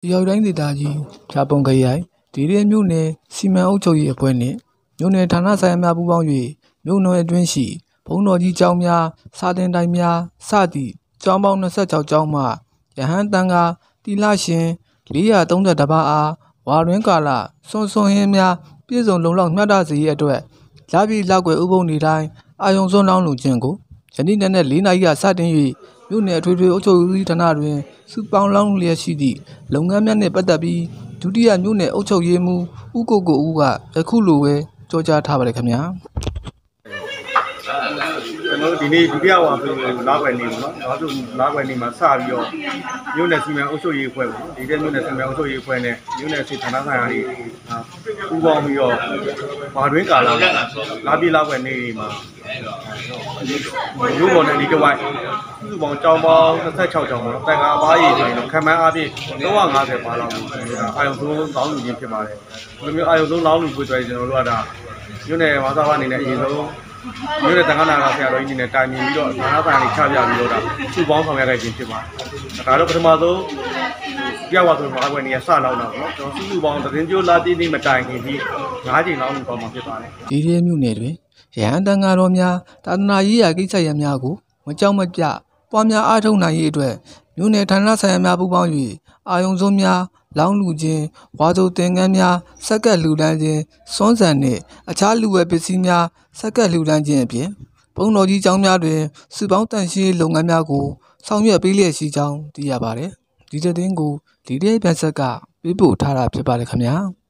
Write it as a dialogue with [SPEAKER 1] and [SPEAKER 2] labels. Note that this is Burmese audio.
[SPEAKER 1] ရောက်တိုင်းဒေသကြီးဂျာပွန်ခရိုင်ဒီရဲမြို့နယ်စီမံအုပ်ချုပ်ရေးအဖွဲ့နှင့်မြို့နယ်ဌာနဆိုင်ရာများပူးပေါင်း၍မြို့နယ်အတွင်းရှိဘုံတော်ကြီးကျောင်းများစာသင်တိုင်များစသည့်ကျောင်းပေါင်း26ကျောင်းမှရဟန်းတန်ခါတီလရှင်432ပါးအားဝါတွင်ကာလစွန်ဟင်းများပြည့်စုံလုံလောက်မျှတစေရအတွက်လပြည့်လောက်ွယ်ဥပုံနေတိုင်းအာယုံစွန်းလောင်းလူခြင်းကိုယနေ့နက်နဲ့4နာရီကစတင်၍မြို့နယ်အထွေထွေအုပ်ချုပ်ရေးဌာနတွင်စုပေါင်းလောင်းလျက်ရှိသည့်လုပ်ငန်းများနှင့်ပတ်သက်ပြီးဒုတိယမြို့နယ်အုပ်ချုပ်ရေးမှူးဦးကိုဦးကယခုလိုပဲကြောကြားထားပါတယ်ခင်ဗျာ
[SPEAKER 2] ကျွန်တော်ဒီနေ့ဒုတိယဝါဆိုလာွယ်နေပေါ့နော်နောက်ဆိုလာွယ်နေမှာစပြီးတော့မြို့နယ်စီမံအုပ်ချုပ်ရေးအဖွဲ့ပေါ့ဒီတဲ့မြို့နယ်စီမံအုပ်ချုပ်ရေးအဖွဲ့နဲ့မြို့နယ်စီဌာနဆိုင်ရာတွေပူးပေါင်းပြီးတော့ဘာတွင်းကာလာပြည့်လာွယ်နေမှာမြို့ပေါ်နယ်ဒီတစ်ဝိုက်စုပေါင်းကျောင်းပေါင်း26ကျောင်းပေါ့နော်တန်ခါအပါးကြီးဆိုရင်ခံမှန်းအားဖြင့်350ပါလောက်အာယုံသုံးလောင်းလူချင်းဖြစ်ပါတယ်ဒီလိုမျိုးအာယုံသုံးလောင်းလူကိုတွေ့ကျွန်တော်တို့ကဒါမြို့နယ်ဝါသာဝအနေနဲ့အရင်ဆုံးမြို့နယ်တန်ခါနာကဆရာတော်ကြီးနဲ့တိုင်မြင်ပြီးတော့ဌာနဆိုင်ရာတွေချပြပြီးတော့ဒါစုပေါင်းဆောင်ရွက်ခဲ့ခြင်းဖြစ်ပါတယ်ဒါတော့ပထမဆုံးပြဝါဆိုမှာအကွယ်နေရစလောက်တော့နော်ကျွန်တော်စုပေါင်းသတင်းကျိုးလာတိတိမတိုင်ခင်ပြီး9ချိန်လောက်ပေါင်းမှာဖြစ်ပါတယ်
[SPEAKER 1] ဒီရဲမြို့နယ်တွင်ရဟန်းတန်ဃာတော်များသာသနာရေးရာကိစ္စရပ်များကိုမကြောက်မပြပွားများအားထုတ်နိုင်ရေးအတွက်မြို့နယ်ဌာနဆိုင်ရာများပူးပေါင်း၍အာယုံစုံများလောင်းလူခြင်းဝါဆိုသင်္ကန်းများဆက်ကပ်လှူဒန်းခြင်းစွန်းဆန်နှင့်အခြားလူဝယ်ပစ္စည်းများဆက်ကပ်လှူဒန်းခြင်းအပြင်ဘုံတော်ကြီးကျောင်းများတွင်စုပေါင်းတန်ရှင်းလုပ်ငန်းများကိုဆောင်ရွက်ပေးလျက်ရှိကြောင်းသိရပါတယ်ဒီသတင်းကိုဒီရဲပြန်ဆက်ကပေးပို့ထားတာဖြစ်ပါတယ်ခင်ဗျာ